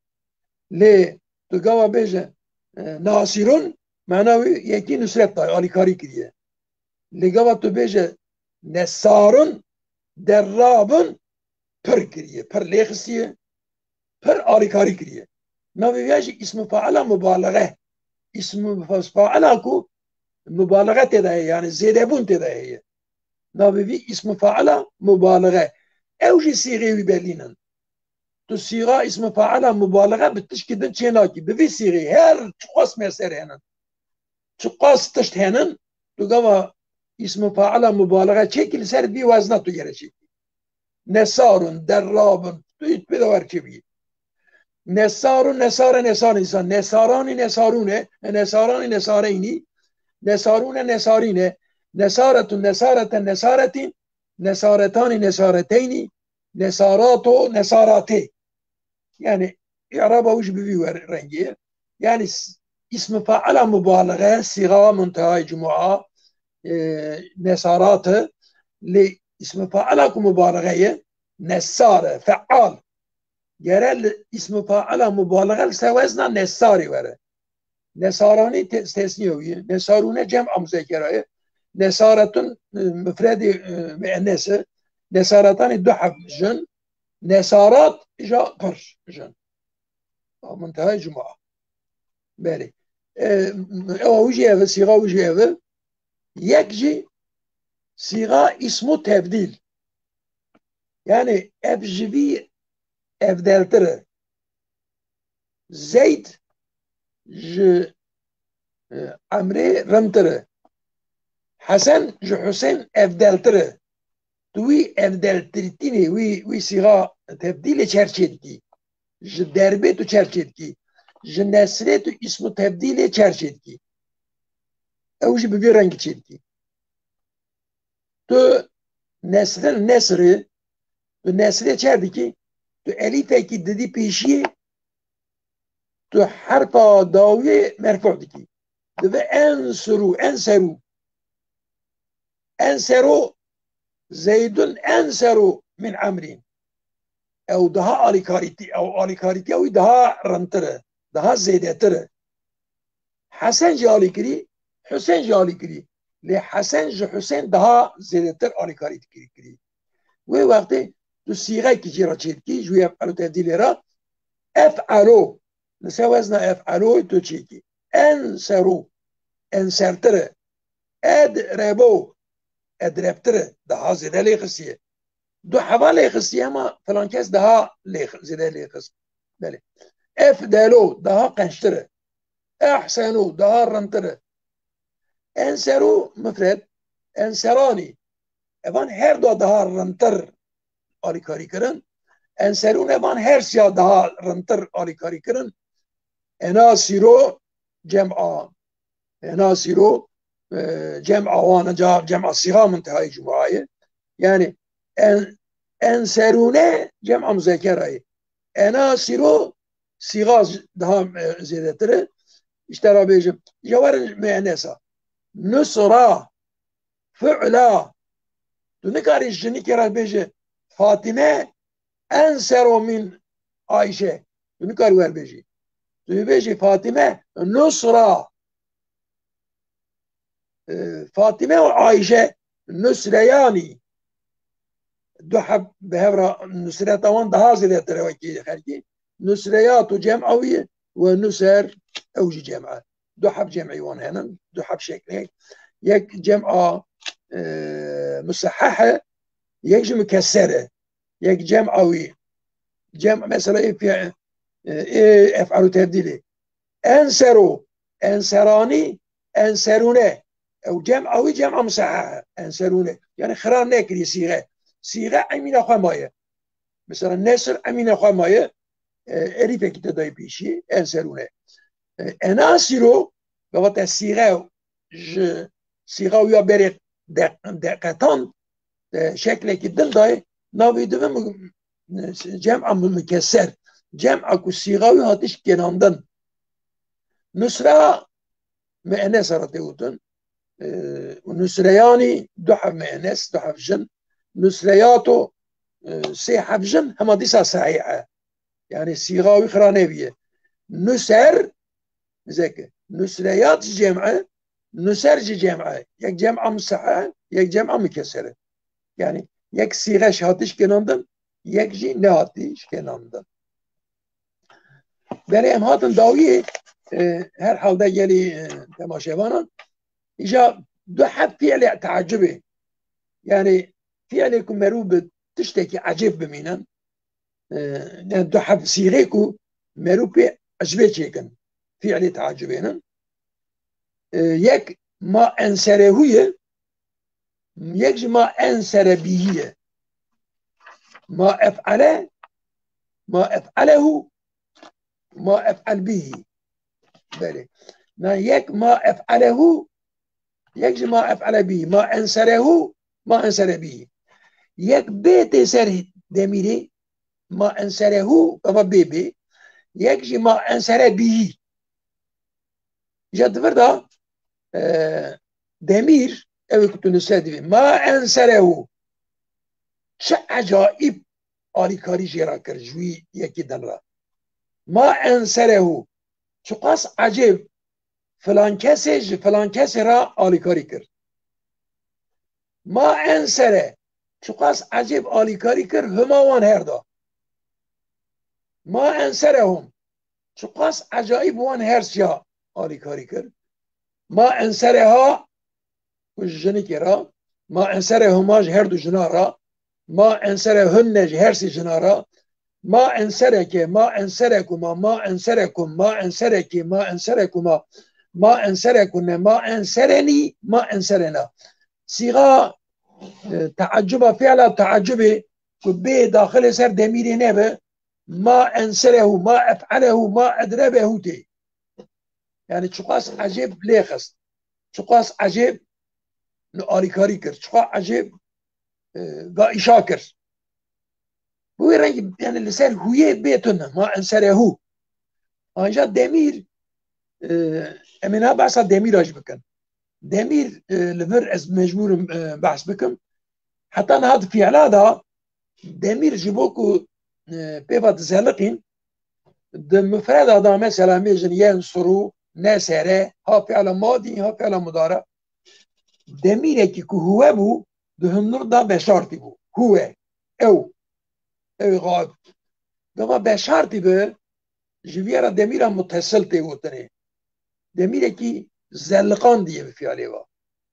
ليه تقوى بيجا اه ناصرون معناه يكي نسرت داي آلي كاري كريه لقوى تو بيجا نسارون درابن پر كريه پر ليه خصيه پر آلي كاري كريه ما بيجي اسم فاعل مبالغه اسم فاعل اكو مبالغه تدا يعني زياده بون تدا هي نابي اسم فاعل مبالغه اوجي صيغه برلينن تو صيغه اسم فاعل مبالغه بتشكدن چناكي بفي صيغه هر تقاس مسر هنن تقاس تشت هنن تو قوا اسم فاعل مبالغه شكل سر بي وزنه تو گرشي نسارون درابن تو بدور كبي نسار نسار نسار انسان نسارانی نسارونه نسارانی نسارینی نسارون نسارینه نسارت نسارت نسارتین نسارتان نسارتینی نسارات و نساراته يعني إعرابه وش بفي رنجية يعني اسم فاعل مبالغة صيغة منتهى جمعة نسارات لاسم فاعل مبالغة نسار فعال yerel ismi faala mübalağa sevazna nesari vere. Nesarani tesniyoyi, nesarune cem'a müzekerayı, nesaratun müfredi müennesi, nesaratani duhaf jün, nesarat ja pır jün. Muntaha cuma. Beri. O jeve, siga jeve, yekci siga ismu tebdil. Yani evjivi evdeltire. Zeyd ج عمري رمتره حسن جو حسين افدلتره توي افدلترتيني وي وي صيغه تبديل چرچدگی ج دربه تو چرچدگی ج نسره تو اسم تبديل چرچدگی اوج ببي رنگ چدگی تو نسره نسره تو نسره چردگی تو الیفه کی ددی پیشی تو حرف داوی مرفوع دکی دو انسرو انسرو انسرو زيد انسرو من عمرين او دها اليكاريتي او اليكاريتي او دها رنتره دها زيدتره حسن جالي كري حسين جالي كري لحسن جو حسين دها زيدتر اليكاريتي كري كري وي وقت تو صيغه كي جرا تشيكي جو يفعلوا تبديل را افعلوا نسوازنا افعلوا تو تشيكي انسرو انسرتره ادربو ادربتره دها زيده ليخسيه دو حوا ليخسيه ما فلان كاس دها ليخ زيده ليخس بله افدلو دها قنشتره احسنو دها رنتره انسرو مفرد انسراني اvan her دو دها رنتر آلی کاری کرن انسرون اvan her سیا دها رنتر آلی کاری کرن اناسیرو جمعا اناسیرو جمع وانا جمع صيغه منتهى جمعه يعني ان انسرونه جمع مذكره اناسرو صيغه daha زيادتره اشترى بيجم جوار معناسا نصرا فعلا تنكاري جني كرا بيجي فاطمه انسرو من عائشه تنكاري ور بيجي بيجي فاطمه نصرا فاطمه وعائشه نسرياني دوحب بهبرة نسريات وان ده زي تروكي خارجي نسريات وجمعوية ونسر اوجي جمعة دوحب جمعي وان هنا دوحب شكل يك جمعة مصححة يك مكسرة يك جمعوي جمع مثلا ايه في ايه افعلوا تبديلي انسروا انسراني انسرونه او جمعوي جمع مصححة انسرونه يعني خران نكري صيغه صيغه امين اخو مايه مثلا نصر امين اخو مايه الف كده داي بيشي انسرونه اناسرو قوات الصيغة ج صيغة ويا بريق دقتان شكل كدن داي ناوي دوم جمع مكسر جمع كو صيغة ويا هاتش كناندن نسرة مؤنث رتيوتن ونسرياني دو حرف مؤنث دو حرف جن نسرياتو سي حرف جن هما ديسا صحيحة يعني صيغة ويخرانة بيه نسر زكي نسريات جمعة نسر جمعة يك جمعة مصححة يك جمعة مكسرة يعني يك صيغة شهاتش كناندن يك جي نهاتش كناندن بله ام هاتن داویه هر حال ده گلی تماشاوانا ایجا دو حد فعل تعجبه يعني فعل كو مروب تشتكي عجب بمينن دو حد صيغه كو مروب عجبه چيكن فعل تعجبينن يك ما انسرهوية يك ما انسر بيه ما افعله ما افعله ما افعل به بله ما يك ما افعله يك ما افعل به ما انسره ما انسر به يك بيت سر دميري ما انسره كما بيبي يك ما انسر به جد فردا دمير او كنت نستدفي ما انسره شو عجائب آلی کاری جرا کر جوی یکی دن را ما انسره شو قاس عجب فلان کسی فلان کسی را آلی کاری کرد ما انسره شو قاس عجب آلی کاری کرد هماوان هردا ما انسرهم شو قاس عجائب وان هرسیا آلی کاری کرد ما انسره ها و جنی کرا ما انسره هماج هر دو جنا را ما انسره هنج هرسی جنا را ما انسرك ما انسركما ما انسركم ما انسرك ما انسركما ما انسركن ما انسرني ما انسرنا صيغه تعجب فعلا تعجبي كبي داخل سر دمير نبه ما انسره ما افعله ما ادربه تي يعني شقاس عجيب ليخست شقاس عجيب نقاري كاري كر شقاس عجيب قا إشاكر هو رنج يعني لسر هوية بيتنا ما انسره هو آنجا دمير امنا بحثا دمير اج بكن دمير لفر از مجبور بحث بكم حتى نهاد في علادا دمير جبوكو بيبات زلقين د مفرد هذا مثلا ميجن ينصرو نسره ها فعل ماضي ها فعل مضارع دمير كي هو بو دهم نور دا بشرطي بو هو او او غاب دما بشرطي بو جويرا دمير متصل تي وتني دمير كي زلقان دي بفعله با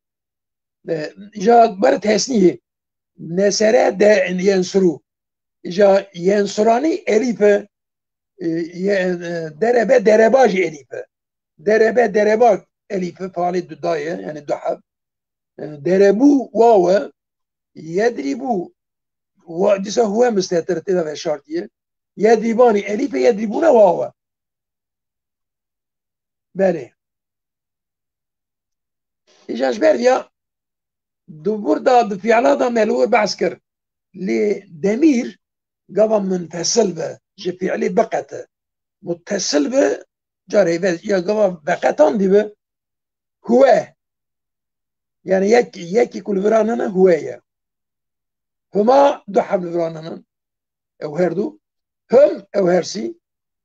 جا بر تسنيه نسره ده ينصرو جا ينصراني الف دربه درباج الف دربه درباج الف فعل دايه يعني دحب دربو واو يدربو وديسا هو مستتر تدا في شرطيه يدرباني الف يدربون واو بله اجاش برديا دبور دا بفعلا دا ملوه بحث كر لدمير قبل منفصل به جفعلي بقته متصل به جاري بس يا قبل بقتان دي به هو يعني يكي يكي كل فراننا هواية هما دو حبل فراننا او هردو هم او هرسي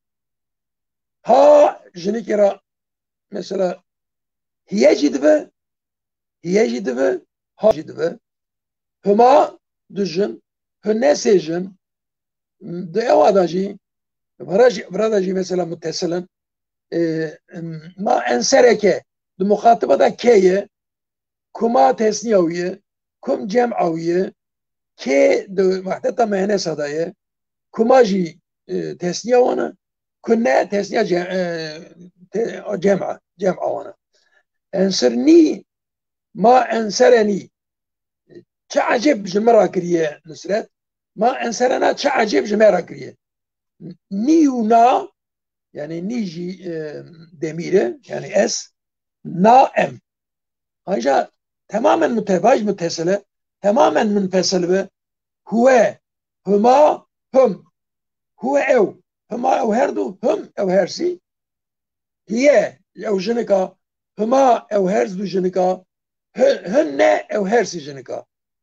ها جنكرا مثلا هي جدبه هي جدبه ها جدبه هما دو جن هن سجن دو اواداجي براداجي مثلا متصلا ما انسرك دو مخاطبه دا كيه كما تسنيويه كم جمعويه كي دو محتطه مهنه صدايه كما جي تسنيه وانا كنا تسنيه جمعه جمعه وانا انصرني ما انصرني تعجب جمرة كريه نسرت ما انصرنا تعجب جمرة كريه نيونا يعني نيجي دميره يعني اس نا ام هاجا تماما متفاج متصلة تماما منفصل به هو هما هم هو او هما او هردو هم او هرسي هي او جنكا هما او هرز دو جنكا هن او هرسي جنكا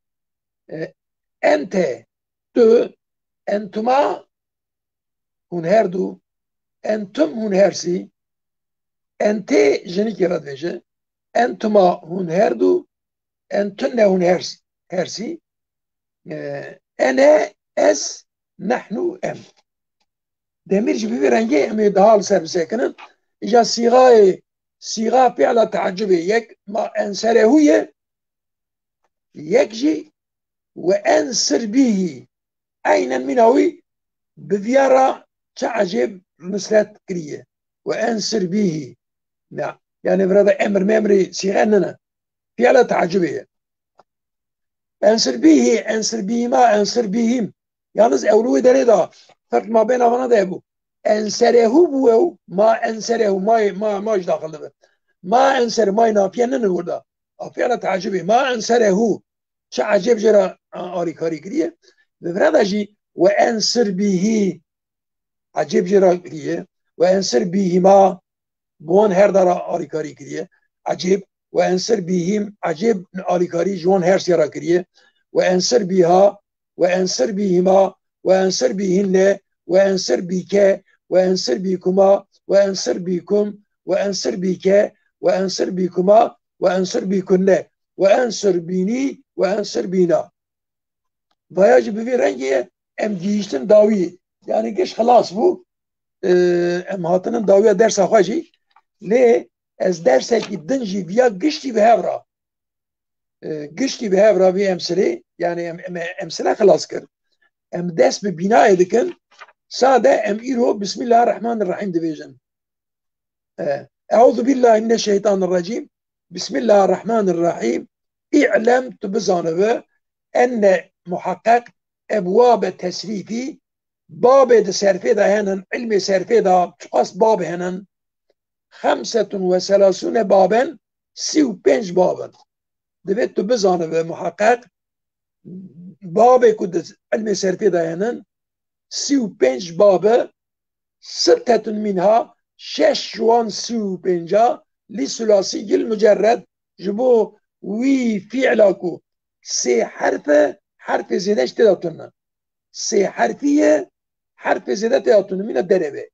انت تو انتما هون هردو انتم هون هرسي انت جنكي رد بيجه انتما هون هردو انتن هون هرسي هرسي انا اس نحن ام دميرج ببي رنجي امي دهال سر ساكنن اجا صيغه صيغه فعل تعجب يك ما انسره هي يكجي وانسر به اين منوي بفيارة تعجب مسلات كريه وانسر به نعم يعني برادة امر ميمري صيغه فعل تعجبيه انسر به انسر به ما انسر بهم yalnız evluğu deri da fark ma bena bana da bu enserehu bu ma enserehu ma ma ma dahil ma enser ma nafiyenin orada afiyana tacibi ma enserehu şacib jera ari kari kriye ve burada ji ve ensir bihi acib jera kriye ve ensir bihima بون هر دارا آریکاری کریه عجیب و انصر بهم عجیب آریکاری جوان هر سیرا کریه و انصر بها و انصر بهما و انصر بهن و انصر بك و انصر بكما و انصر بكم و انصر بك و انصر بكما و انصر بكن و انصر بینی و انصر بینا ویاج بوی رنگیه ام گیشتن داوی yani geç خلاص bu ام هاتنن داوی درس خواجی ليه از درسك الدنجي بيا قشتي بهابرا قشتي بهابرا بي امثله يعني امثله خلاص كر ام داس ببناء دكن ساده ام ايرو بسم الله الرحمن الرحيم ديفيجن اعوذ بالله من الشيطان الرجيم بسم الله الرحمن الرحيم اعلم تبزانه ان محقق ابواب تسريفي باب سرفي ده هنن علم سرفي ده تقاس باب هنن خمسة وثلاثون بابا سی و پنج بابا دبيت تو بزانه به محقق باب كود علم سرفي داينن سی و پنج بابا ستة منها شش جوان سی و پنجا لثلاثي المجرد جبو وي فعلاكو سي حرف حرف زيادة تداتنا سي حرفية حرف زيادة تداتنا من الدربة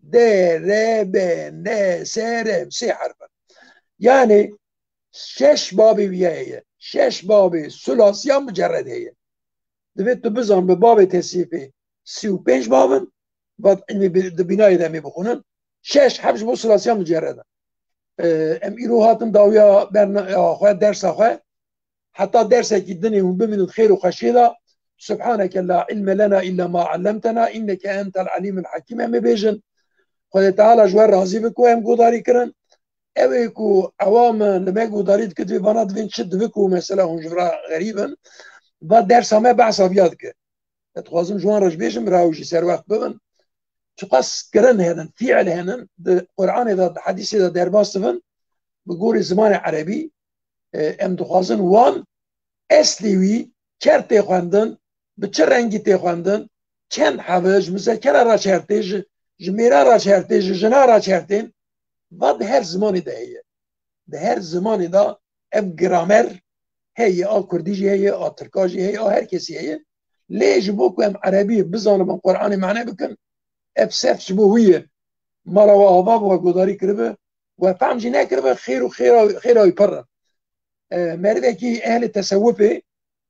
دربة نسرم سي حرفا يعني شش بابي وياه شش بابي ثلاثية مجرد هي دبيت بزن بباب تسيفي سی و پنج بابن بعد علمي بناء دمي بخونن شش حبش بو ثلاثية مجرد ام ايرو هاتم داويا برنا اخوات درس اخوات حتى درسك الدنيا هم بمن الخير وخشيدا سبحانك لا علم لنا الا ما علمتنا انك انت العليم الحكيم ام بيجن خدا تعالى جوار راضي بكو ام قداري كرن اويكو عوام لما قداري كتبي بنات فين شد بكو مثلا هم جبرا غريبا بعد درس ما بعصا بيادك تخوازم جوان رج بيجم راوجي سر وقت ببن تقص كرن هنا فعل هنا القرآن اذا حديث اذا درباس بن بقول الزمان عربي ام تخوازن وان اسليوي كرتي خواندن بچه رنگی تی خواندن چند حوج مذکره را چرتیج جمیره را چرتیج جنا را چرتین و ده هر زمانی ده هیه ده هر زمانی ده ام گرامر هیه آ کردیجی هیه آ ترکاجی هیه آ هر کسی هیه لیج بوکو ام عربی بزانه من قرآن معنی بکن اب سفت جبو هیه مالا و آباب و گداری کربه و فهم جی نکربه خیر و خیر خیر آی پر مرده که اهل تصوفه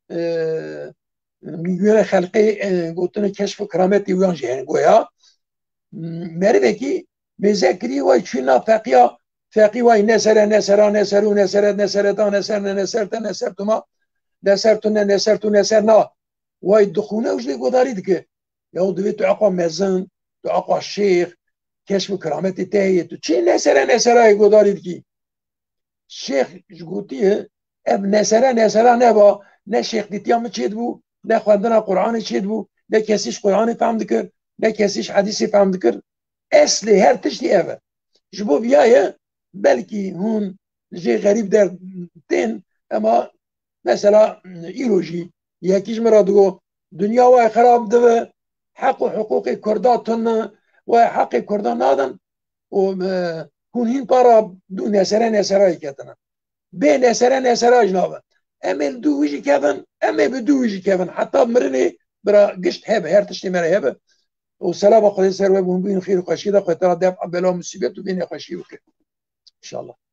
میگویه خلقی گوتن کشف کرامتی ویان جهن گویا مرده که بذکری وای چینا فقیا فقی وای نسر نسر نسر و نسر نسر تا نسر نسر تا نسر تو ما نسر تو نسر تو نسر نا وای دخونه وجلی گدارید که یا دوی تو اقا مزن تو اقا شیخ کشف کرامتی تهیه تو چی نسر نسر های گدارید که شیخ گوتیه اب نسر نسر نبا نه شیخ دیتیام چید بو نه خواندن قرآن چید بو نه کسیش قرآن فهم دکر نه کسیش حدیثی فهم دکر اصلی هر تشتی اوه جبو بیایه بلکی هون جي غريب در تين اما مثلا ايلوجي يكيش مرادو دنيا واي خراب دو حق وحقوق كرداتن وحق كردان نادن و هون هين بارا دو نسرا نسرا كتنا بين نسرا نسرا جنابا امل دو ويجي كفن امل بدو ويجي كفن حتى مرني برا قشت هبه هر تشتي مرا هبه والسلام عليكم سر وبهم بين خير وخشيده قتل دافع بلا مصيبه وبين خشيه ان شاء الله.